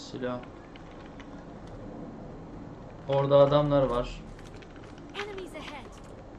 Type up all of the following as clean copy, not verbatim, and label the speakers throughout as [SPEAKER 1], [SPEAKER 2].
[SPEAKER 1] Silah. Orada adamlar var.
[SPEAKER 2] Enemies ahead.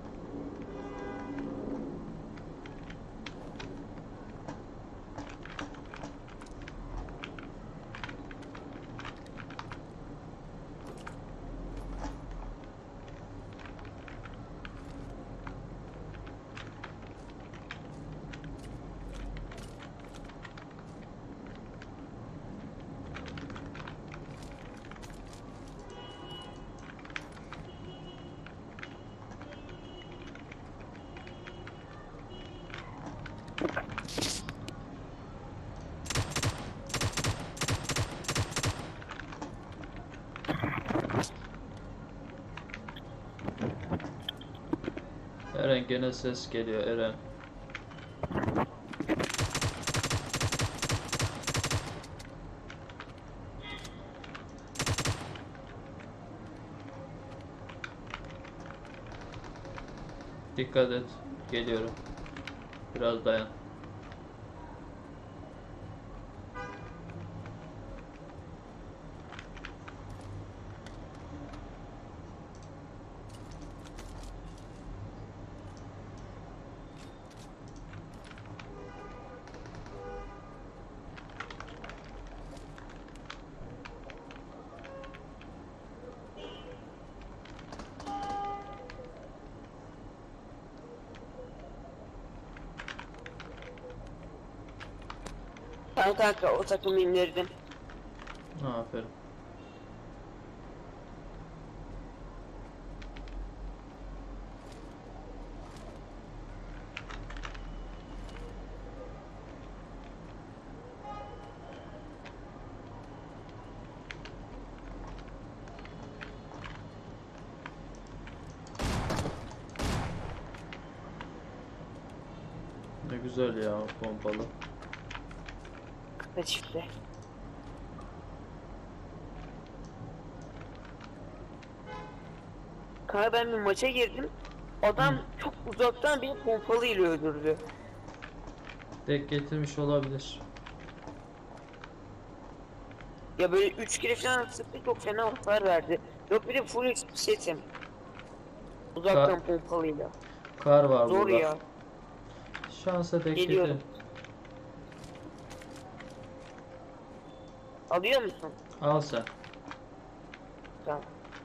[SPEAKER 1] Eren gene ses geliyor Eren. Dikkat et. Geliyorum. Biraz dayan.
[SPEAKER 3] Tamam kanka, o takımı indirdim.
[SPEAKER 1] Aferin. Ne güzel ya pompalı.
[SPEAKER 3] Kısa çifte. Kanka ben bir maça girdim. Adam çok uzaktan beni pompalı ile öldürdü.
[SPEAKER 1] Tek getirmiş olabilir.
[SPEAKER 3] Ya böyle 3 kere falan sıktı, çok fena hasar verdi. Yok bir de full setim. Uzaktan pompalıyla.
[SPEAKER 1] Kar var
[SPEAKER 3] Zor
[SPEAKER 1] burada.
[SPEAKER 3] ya.
[SPEAKER 1] Şansa tek
[SPEAKER 3] Geliyorum.
[SPEAKER 1] getir.
[SPEAKER 3] Alıyor musun?
[SPEAKER 1] Al sen.
[SPEAKER 3] Tamam.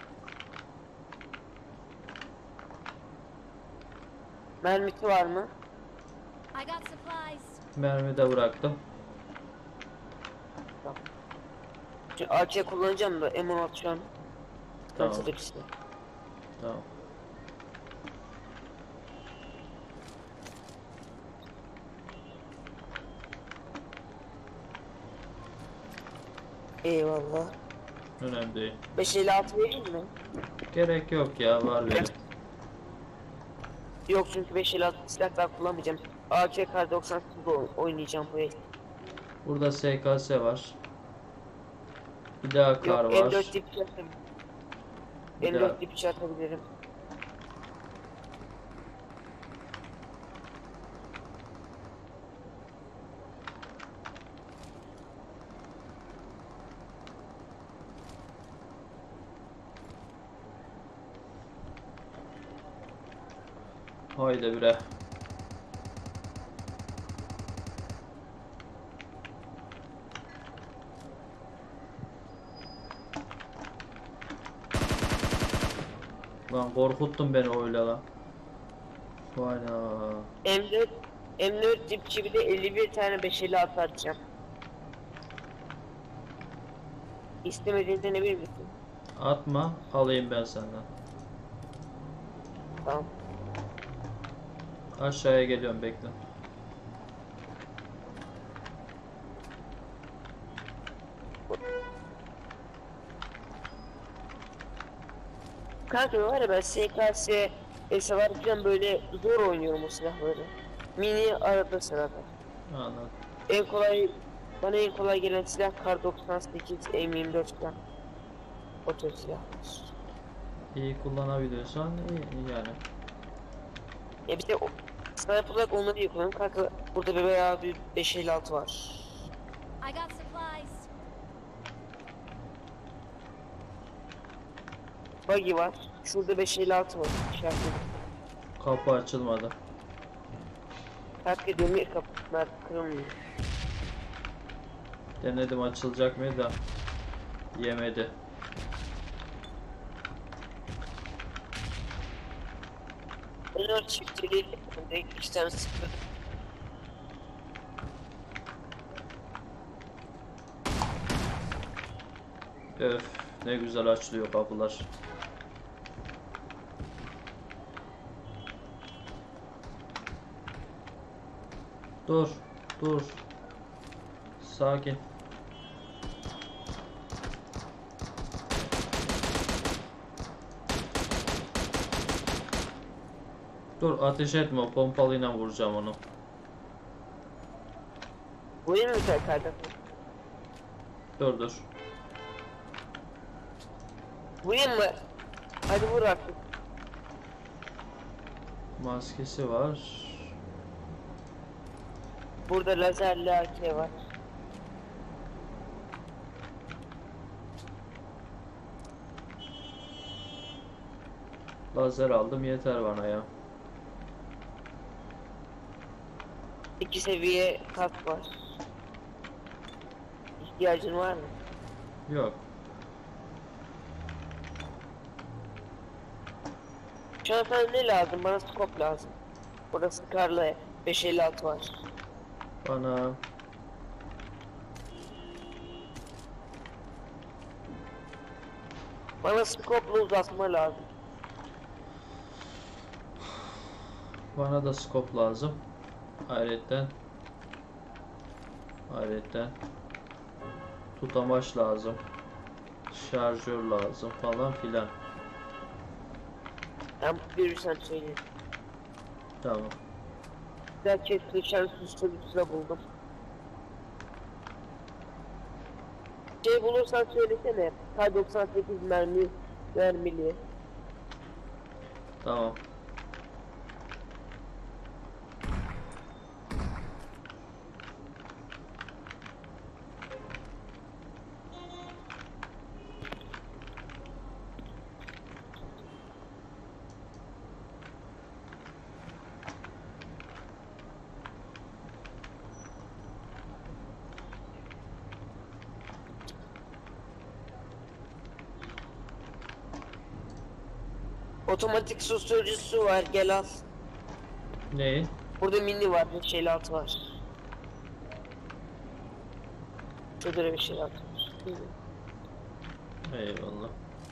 [SPEAKER 3] Mermisi var mı?
[SPEAKER 2] I got supplies.
[SPEAKER 1] Mermi de bıraktım.
[SPEAKER 3] Tamam. Şimdi AK kullanacağım da M16 şu an.
[SPEAKER 1] Tamam.
[SPEAKER 3] Sıkıntılı bir şey.
[SPEAKER 1] Tamam.
[SPEAKER 3] Eyvallah.
[SPEAKER 1] Önemli değil.
[SPEAKER 3] 556 vereyim mi?
[SPEAKER 1] Gerek yok ya, var benim.
[SPEAKER 3] Yok çünkü 556 silah daha kullanmayacağım. AK kar 98 oynayacağım bu el.
[SPEAKER 1] Burada SKS var. Bir daha kar
[SPEAKER 3] Yok
[SPEAKER 1] var.
[SPEAKER 3] M4 dip atabilirim.
[SPEAKER 1] Bir daha.
[SPEAKER 3] M4 dip atabilirim.
[SPEAKER 1] Haydi bre. Lan korkuttun beni öyle lan. Vay na.
[SPEAKER 3] M4 dipçi bir de 51 tane 556 atacağım. İstemediğini denebilir misin?
[SPEAKER 1] Atma, alayım ben senden.
[SPEAKER 3] Tamam.
[SPEAKER 1] Aşağıya geliyorum, bekle.
[SPEAKER 3] Kanka var ya, ben SKS, SLR falan böyle zor oynuyorum o silahları. Mini arada sırada.
[SPEAKER 1] Anladım.
[SPEAKER 3] Bana en kolay gelen silah Kar 98, M24 falan. O tür silahlar.
[SPEAKER 1] İyi kullanabiliyorsan iyi yani.
[SPEAKER 3] Ya bir de sniper olarak onları iyi kullanıyorum kanka. Burada bir bayağı bir 556 var.
[SPEAKER 2] I got supplies.
[SPEAKER 3] Buggy var. Şurada 556 var. İşaretli.
[SPEAKER 1] Kapı açılmadı.
[SPEAKER 3] Hakkı demir kapılar kırılmıyor.
[SPEAKER 1] Denedim açılacak mı da yemedi.
[SPEAKER 3] Ben o çiftçiliği de işten sıkıldım.
[SPEAKER 1] Öf, ne güzel açılıyor kapılar. Dur, dur. Sakin. Dur, ateş etme, pompalıyla vuracağım onu.
[SPEAKER 3] Bu yeni mi kardeşim?
[SPEAKER 1] Dur dur.
[SPEAKER 3] Vurayım mı? Hadi vur artık.
[SPEAKER 1] Maskesi var.
[SPEAKER 3] Burada lazerli AK var.
[SPEAKER 1] Lazer aldım, yeter bana ya.
[SPEAKER 3] 2 seviye kask var. İhtiyacın var mı?
[SPEAKER 1] Yok.
[SPEAKER 3] Şu an sana ne lazım? Bana scope lazım. Burada Scar'la 556 var.
[SPEAKER 1] Bana
[SPEAKER 3] Bana scope'la uzatma lazım.
[SPEAKER 1] bana da scope lazım. Ayrıca tutamaç lazım. Şarjör lazım falan filan.
[SPEAKER 3] Ben görürsen söyleyeyim.
[SPEAKER 1] Tamam.
[SPEAKER 3] Gerçi kılıçan susturucusuna buldum. Şey bulursan söylesene. K98 mermili.
[SPEAKER 1] Tamam.
[SPEAKER 3] Otomatik susturucusu var, gel al.
[SPEAKER 1] Neyi?
[SPEAKER 3] Burada mini var, 556 var. Şurada da 556 var.
[SPEAKER 1] Eyvallah.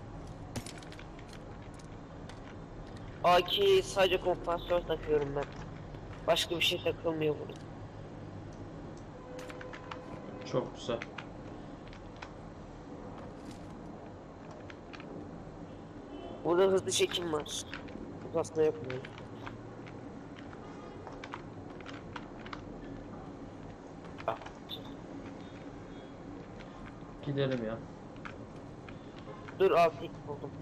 [SPEAKER 3] AK sadece kompansatör takıyorum ben. Başka bir şey takılmıyor burada.
[SPEAKER 1] Çok güzel.
[SPEAKER 3] Burada hızlı çekim var. Aslında yapmıyor.
[SPEAKER 1] Gidelim ya.
[SPEAKER 3] Dur 6x buldum.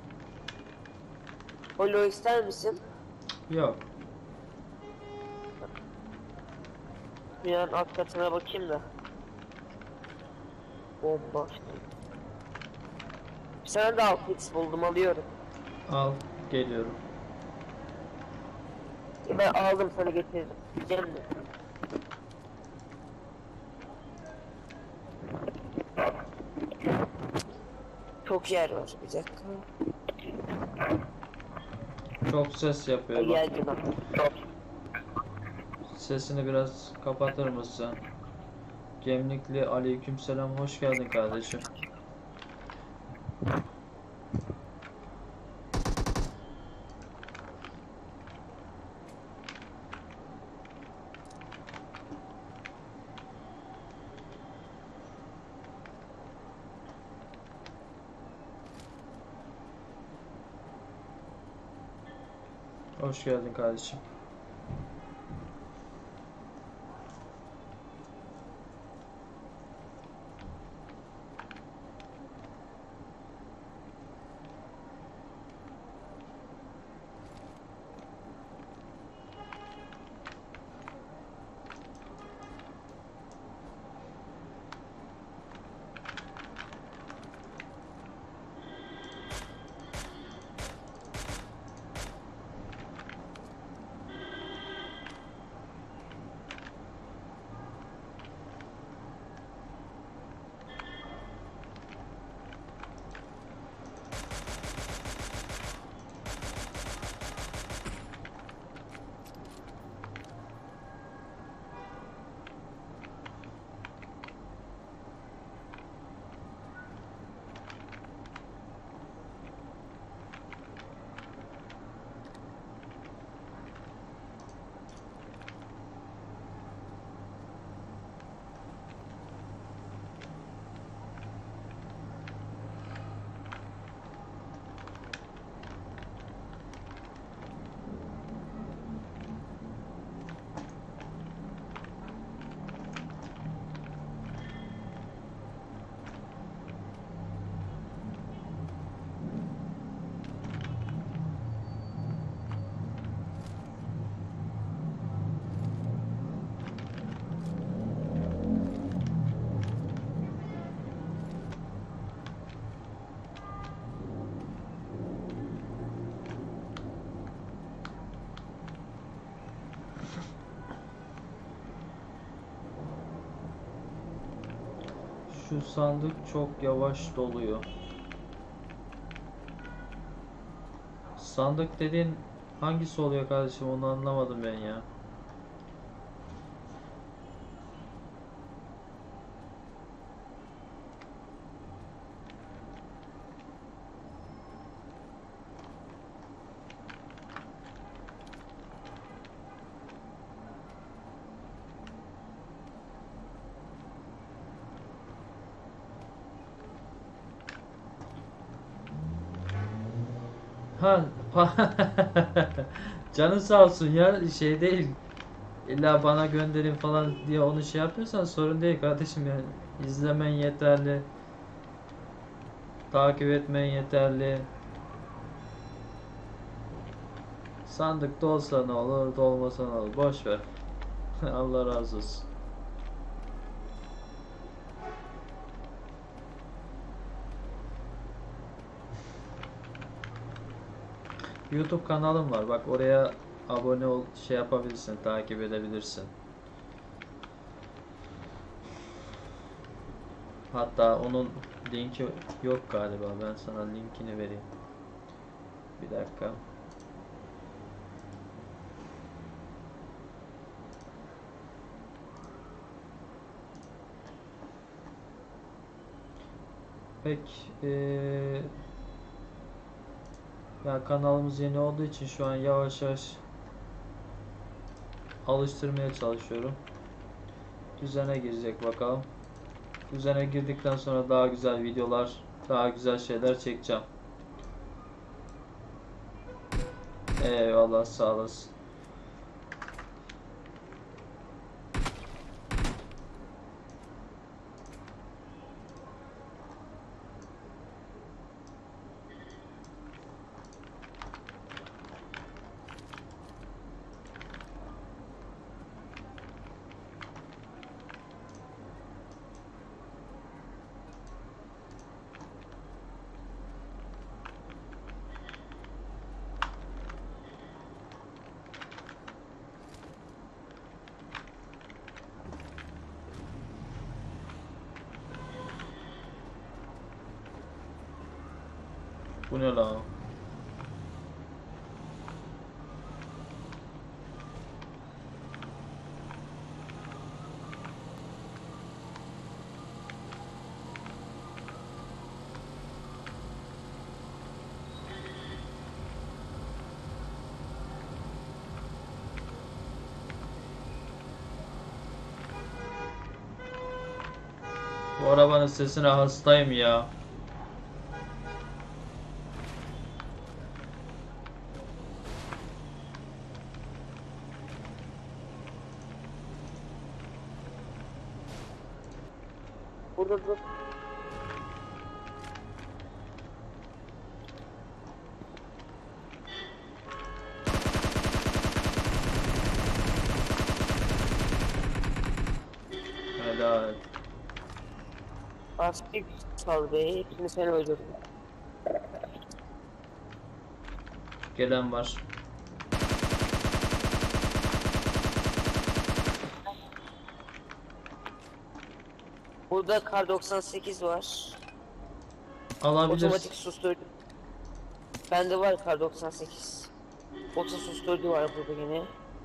[SPEAKER 3] Holo ister misin?
[SPEAKER 1] Yok.
[SPEAKER 3] Bir an alt katına bakayım da. Bomba. Bir tane de 6x buldum, alıyorum.
[SPEAKER 1] Al. Geliyorum.
[SPEAKER 3] Ben aldım, sana getiririm. Gel mi? Çok yer var, bir dakika.
[SPEAKER 1] Çok ses yapıyor bak.
[SPEAKER 3] Gel canım.
[SPEAKER 1] Sesini biraz kapatır mısın? Gemlikli aleykümselam, hoş geldin kardeşim. Hoş geldin kardeşim. Şu sandık çok yavaş doluyor. Sandık dediğin hangisi oluyor kardeşim, onu anlamadım ben ya. Ha, canın sağ olsun ya, şey değil. İlla bana gönderin falan diye onu şey yapıyorsan sorun değil kardeşim yani. İzlemen yeterli. Takip etmen yeterli. Sandıkta olsa ne olur, dolmasa ne olur. Boş ver. Allah razı olsun. YouTube kanalım var. Bak oraya abone ol, şey yapabilirsin, takip edebilirsin. Hatta onun linki yok galiba. Ben sana linkini vereyim. Bir dakika. Pek ya kanalımız yeni olduğu için şu an yavaş yavaş alıştırmaya çalışıyorum. Düzene girecek bakalım. Düzene girdikten sonra daha güzel videolar, daha güzel şeyler çekeceğim. Eyvallah, sağ olasın. Bu ne la? Bu arabanın sesine hastayım ya.
[SPEAKER 3] Burada dur.
[SPEAKER 1] Helal.
[SPEAKER 3] Aspik sal be. Hepsini sen öldürdün.
[SPEAKER 1] Gelen var.
[SPEAKER 3] Burada kar 98 var.
[SPEAKER 1] Alabilirsin.
[SPEAKER 3] Otomatik susturucu. Bende var kar 98. Oto susturucu var burada yine.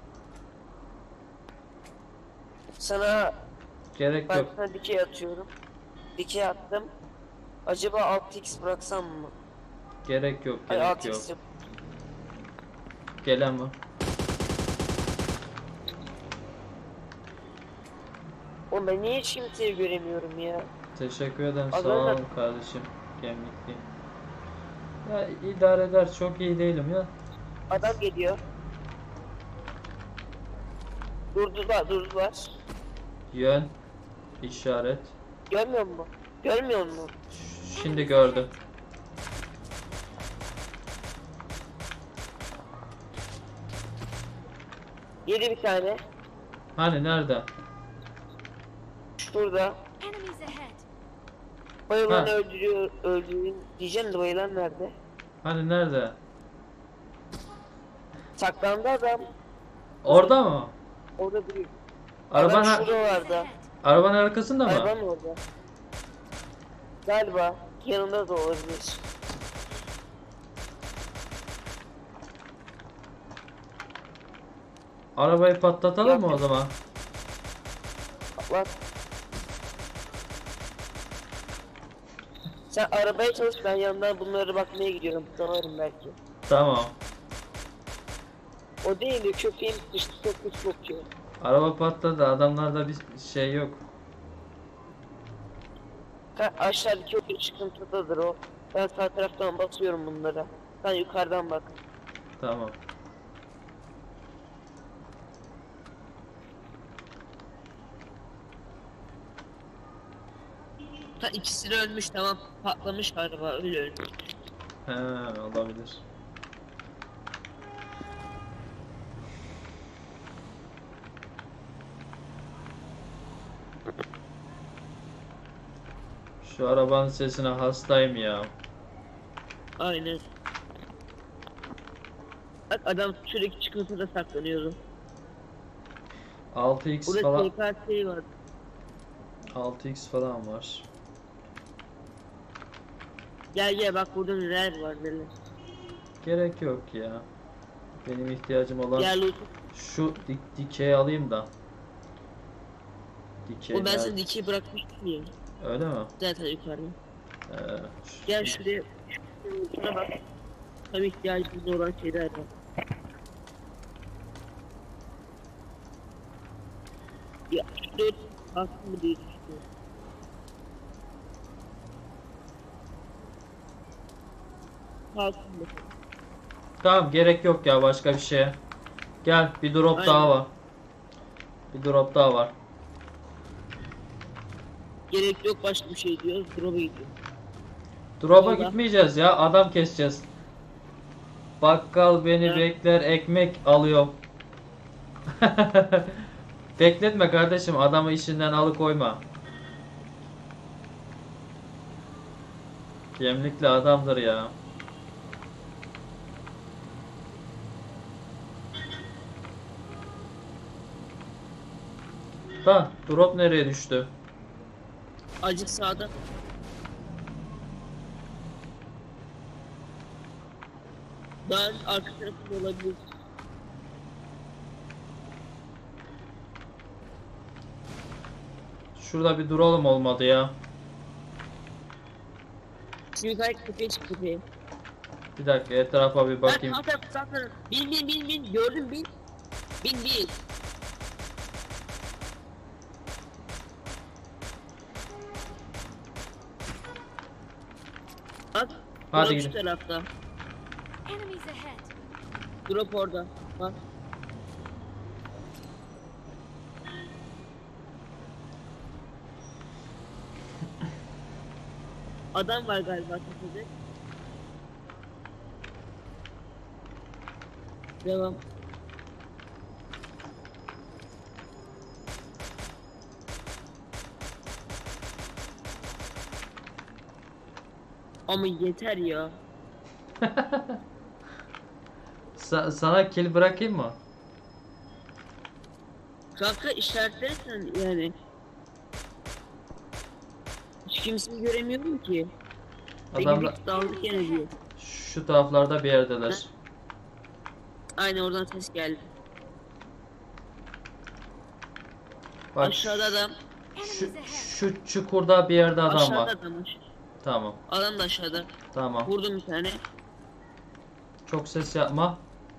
[SPEAKER 3] Sana
[SPEAKER 1] Gerek
[SPEAKER 3] ben
[SPEAKER 1] yok.
[SPEAKER 3] sana dikey atıyorum. Dikey attım. Acaba 6x bıraksam mı?
[SPEAKER 1] Gerek yok,
[SPEAKER 3] Ay
[SPEAKER 1] gerek yok.
[SPEAKER 3] 6x.
[SPEAKER 1] Gelen var.
[SPEAKER 3] Oğlum ben niye hiç kimseyi göremiyorum ya?
[SPEAKER 1] Teşekkür ederim, sağ
[SPEAKER 3] Adana-
[SPEAKER 1] ol kardeşim. Gemlikli. Ya idare eder, çok iyi değilim ya.
[SPEAKER 3] Adam geliyor. Durdular.
[SPEAKER 1] Yön, işaret.
[SPEAKER 3] Görmüyor musun? Görmüyor musun?
[SPEAKER 1] Şimdi gördüm.
[SPEAKER 3] Yedi bir tane.
[SPEAKER 1] Hani nerede?
[SPEAKER 3] Şurada.
[SPEAKER 2] Enemies ahead.
[SPEAKER 3] Bayılanı
[SPEAKER 1] Ha.
[SPEAKER 3] öldürün. Diyeceğim de bayılan nerede?
[SPEAKER 1] Hani nerede?
[SPEAKER 3] Saklandı adam.
[SPEAKER 1] Orada mı?
[SPEAKER 3] Orada duruyor.
[SPEAKER 1] Arabanın,
[SPEAKER 3] Adam şuralarda.
[SPEAKER 2] Ahead.
[SPEAKER 1] arabanın arkasında mı?
[SPEAKER 3] Arabanın orada. Galiba yanında da olabilir.
[SPEAKER 1] Arabayı patlatalım mı o
[SPEAKER 3] Yok.
[SPEAKER 1] zaman?
[SPEAKER 3] Bak. Sen arabaya çalış, ben yanından bunları bakmaya gidiyorum. Sanırım belki.
[SPEAKER 1] Tamam.
[SPEAKER 3] O değil de köpeğin dışta çok kötü kokuyor.
[SPEAKER 1] Araba patladı. Adamlarda bir şey yok.
[SPEAKER 3] Ha, aşağıdaki o çıkıntıdadır o. Ben sağ taraftan basıyorum bunlara. Sen yukarıdan bak.
[SPEAKER 1] Tamam.
[SPEAKER 3] Ha, ikisi de ölmüş, tamam. Patlamış galiba, öyle ölmüş.
[SPEAKER 1] He, olabilir. Şu arabanın sesine hastayım ya.
[SPEAKER 3] Aynen. Bak adam sürekli çıkıntıda saklanıyordu.
[SPEAKER 1] 6x
[SPEAKER 3] Burada
[SPEAKER 1] falan,
[SPEAKER 3] TKT var.
[SPEAKER 1] 6x falan var.
[SPEAKER 3] Gel gel, bak burada neler var neler.
[SPEAKER 1] Gerek yok ya. Benim ihtiyacım olan
[SPEAKER 3] Gel loot.
[SPEAKER 1] şu dikeyi alayım da. Dikey
[SPEAKER 3] O ben
[SPEAKER 1] nerede?
[SPEAKER 3] sana dikeyi bırakmıştım ya.
[SPEAKER 1] Öyle mi?
[SPEAKER 3] Zaten yukarıda.
[SPEAKER 1] Ee,
[SPEAKER 3] Gel şuraya. Şuna bak. Tam ihtiyacımız olan şeyler var. Ya şuraya kalsın mı diye düşünüyorum. Kalsın mı?
[SPEAKER 1] Tamam, gerek yok ya başka bir şeye. Gel, bir drop
[SPEAKER 3] Aynen.
[SPEAKER 1] daha var. Bir drop daha var.
[SPEAKER 3] Gerek yok başka bir şey diyoruz. Drop'a gidiyor.
[SPEAKER 1] Drop'a
[SPEAKER 3] Orada.
[SPEAKER 1] gitmeyeceğiz ya, adam keseceğiz. Bakkal beni
[SPEAKER 3] Ya.
[SPEAKER 1] bekler, ekmek alıyor. Bekletme kardeşim, adamı işinden alıkoyma. Gemlikli adamdır ya. Da drop nereye düştü?
[SPEAKER 3] Acık sağda. Ben arka tarafında olabilir.
[SPEAKER 1] Şurada bir duralım, olmadı ya.
[SPEAKER 3] Şimdi gayet tepeye çık tepeye.
[SPEAKER 1] Bir dakika, etrafa bir bakayım.
[SPEAKER 3] Sağ taraf sağ taraf. Bin. Gördün bin. Bin. Bak.
[SPEAKER 1] Hadi
[SPEAKER 3] Drop şu
[SPEAKER 1] gidelim.
[SPEAKER 3] tarafta.
[SPEAKER 2] Enemies ahead.
[SPEAKER 3] Drop orada. Bak. Adam var galiba tepede. Devam. Ama yeter ya.
[SPEAKER 1] Sana kill bırakayım mı?
[SPEAKER 3] Kanka işaretlersen yani. Hiç kimseyi göremiyorum ki.
[SPEAKER 1] Adamlar
[SPEAKER 3] Peki dağıldık gene diyor.
[SPEAKER 1] şu taraflarda bir yerdeler.
[SPEAKER 3] Aynen oradan ses geldi.
[SPEAKER 1] Bak
[SPEAKER 3] Aşağıda adam.
[SPEAKER 1] şu, şu çukurda bir yerde adam
[SPEAKER 3] Aşağıda
[SPEAKER 1] var.
[SPEAKER 3] adam var.
[SPEAKER 1] Tamam.
[SPEAKER 3] Adam da aşağıda.
[SPEAKER 1] Tamam.
[SPEAKER 3] Vurdum bir tane.
[SPEAKER 1] Çok ses yapma.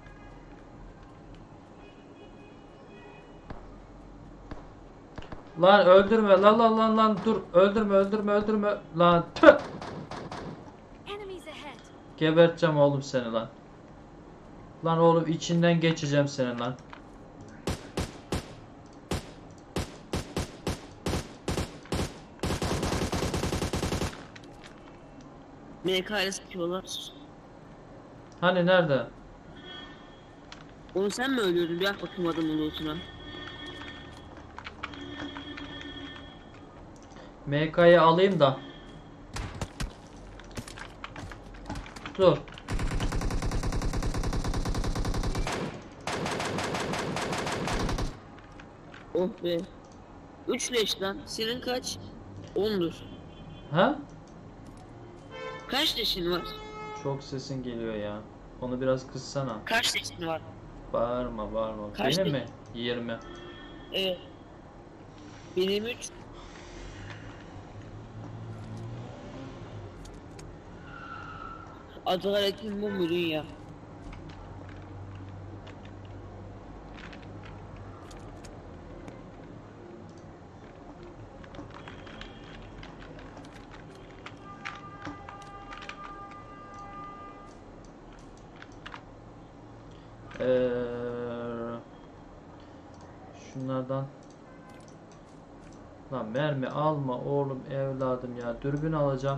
[SPEAKER 1] Lan öldürme, lan dur, öldürme lan, tüh!
[SPEAKER 2] Enemies ahead.
[SPEAKER 1] Geberteceğim oğlum seni lan. Lan oğlum, içinden geçeceğim senin lan.
[SPEAKER 3] MK ile sıkıyorlar.
[SPEAKER 1] Hani nerede?
[SPEAKER 3] Onu sen mi öldürdün? Bir bak bakayım adamın lootuna.
[SPEAKER 1] MK'yı alayım da. Dur.
[SPEAKER 3] Oh be. 3 leş lan. Senin kaç? 10'dur.
[SPEAKER 1] Ha?
[SPEAKER 3] Kaç yaşın var?
[SPEAKER 1] Çok sesin geliyor ya. Onu biraz kıssana.
[SPEAKER 3] Kaç yaşın var?
[SPEAKER 1] Bağırma bağırma.
[SPEAKER 3] Kaç
[SPEAKER 1] Benim
[SPEAKER 3] de-
[SPEAKER 1] mi? 20.
[SPEAKER 3] Evet. Benim 3. Adaletin bu müdür ya.
[SPEAKER 1] Şunlardan. Lan mermi alma oğlum evladım ya. Dürbün alacağım.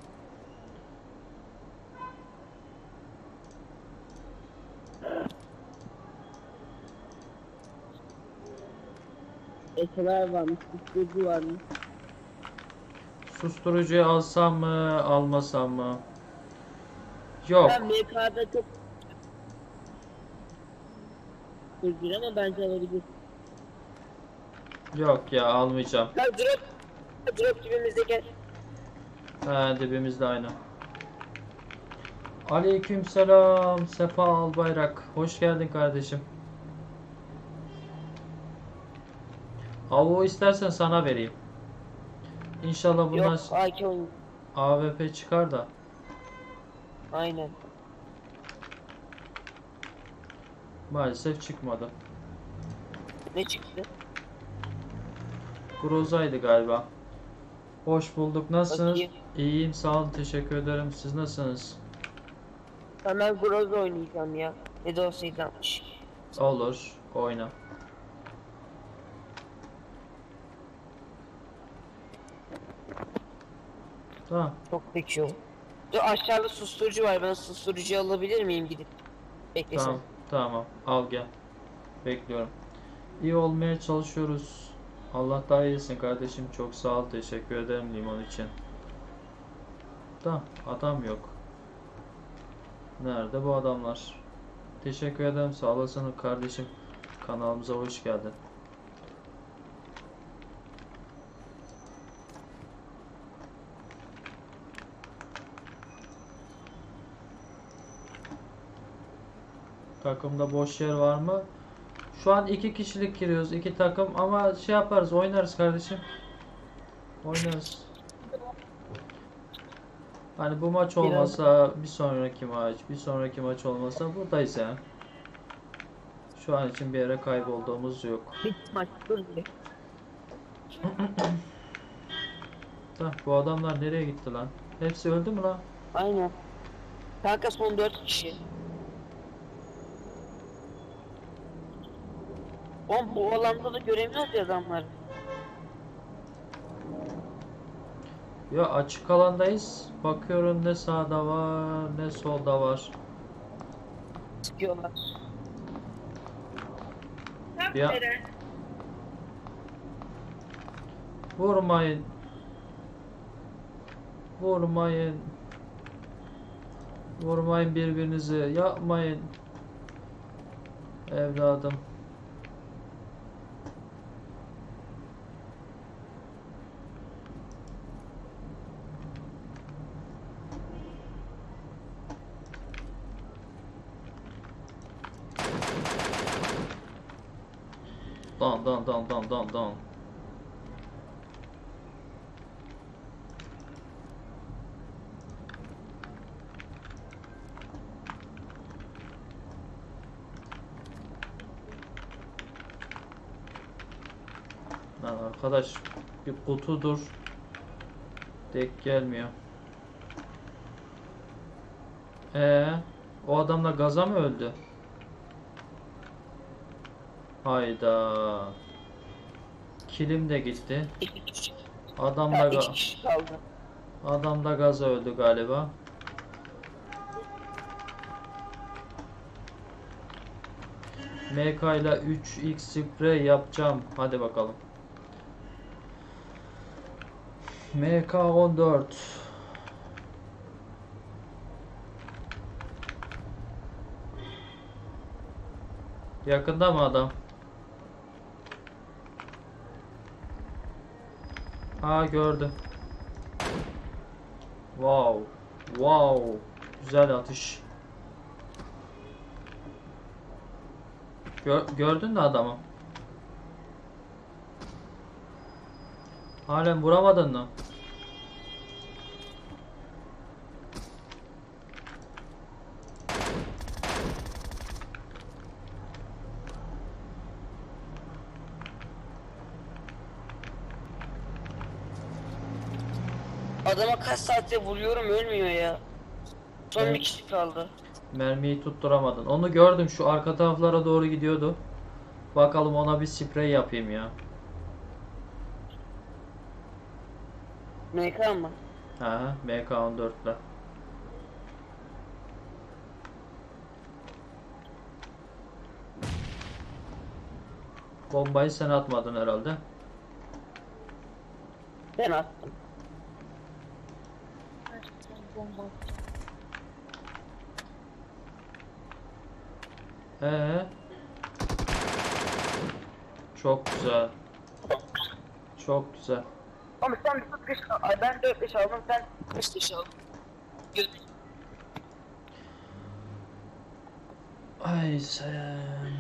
[SPEAKER 3] Eseler varmış, üstücü varmış.
[SPEAKER 1] Susturucuyu alsam mı almasam mı? Yok.
[SPEAKER 3] Ben MK'da çok üzgün ama bence alabilir.
[SPEAKER 1] Yok ya almayacağım.
[SPEAKER 3] Ya drop dibimizde gel.
[SPEAKER 1] Ha dibimizde aynı. Aleykümselam Sefa Albayrak. Hoş geldin kardeşim. Avu istersen sana vereyim. İnşallah bundan
[SPEAKER 3] Yok AK oyun.
[SPEAKER 1] AWP çıkar da.
[SPEAKER 3] Aynen.
[SPEAKER 1] Maalesef çıkmadı.
[SPEAKER 3] Ne çıktı?
[SPEAKER 1] Groza'ydı galiba. Hoş bulduk. Nasılsınız?
[SPEAKER 3] Bakayım.
[SPEAKER 1] İyiyim sağ olun teşekkür ederim. Siz nasılsınız?
[SPEAKER 3] Ben Groza oynayacağım ya. Ne de olsa 760.
[SPEAKER 1] Olur. Oyna. Tamam.
[SPEAKER 3] Çok peki o. Dur aşağıda susturucu var. Ben susturucu alabilir miyim gidip? Beklesen.
[SPEAKER 1] Tamam. Tamam. Al gel. Bekliyorum. İyi olmaya çalışıyoruz. Allah daha iyisin kardeşim. Çok sağ ol. Teşekkür ederim limon için. Da adam yok. Nerede bu adamlar? Teşekkür ederim. Sağ olasın kardeşim. Kanalımıza hoş geldin. Takımda boş yer var mı? Şu an 2 kişilik giriyoruz. 2 takım ama şey yaparız. Oynarız kardeşim. Oynarız. Hani bu maç olmasa bir sonraki maç, bir sonraki maç olmasa buradayız ya. Şu an için bir yere kaybolduğumuz yok.
[SPEAKER 3] Bir maç dur bir.
[SPEAKER 1] Bu adamlar nereye gitti lan? Hepsi öldü mü lan?
[SPEAKER 3] Aynen. Kanka son 4 kişi. Oğlum bu alanda da göremiyoruz ya adamları.
[SPEAKER 1] Ya açık alandayız. Bakıyorum ne sağda var, ne solda var.
[SPEAKER 3] Sıkıyorlar.
[SPEAKER 1] Ya vurmayın. Vurmayın. Vurmayın birbirinizi. Yapmayın. Evladım. Don don don don don don. Lan arkadaş bir kutudur. Denk gelmiyor. O adamla gaza mı öldü? Hayda. Kilim de gitti.
[SPEAKER 3] 2 kişi.
[SPEAKER 1] Adam da,
[SPEAKER 3] Ha, 2 kişi kaldı.
[SPEAKER 1] adam da gaza öldü galiba. MK ile 3x sprey yapacağım. Hadi bakalım. MK14. Yakında mı adam? Aa gördüm. Wow. Wow. Güzel atış. Gördün mü adamı? Halen vuramadın mı?
[SPEAKER 3] Adama kaç saattir vuruyorum ölmüyor ya. Son
[SPEAKER 1] Evet.
[SPEAKER 3] bir kişi kaldı.
[SPEAKER 1] Mermiyi tutturamadın. Onu gördüm, şu arka taraflara doğru gidiyordu. Bakalım, ona bir sprey yapayım ya.
[SPEAKER 3] MK mı?
[SPEAKER 1] Aha, MK14 ile. Bombayı sen atmadın herhalde.
[SPEAKER 3] Ben attım.
[SPEAKER 1] Ee, çok güzel. Çok güzel.
[SPEAKER 3] Ama sen 45 ay ben 4-5 aldım sen 45 aldın.
[SPEAKER 1] Ay sen.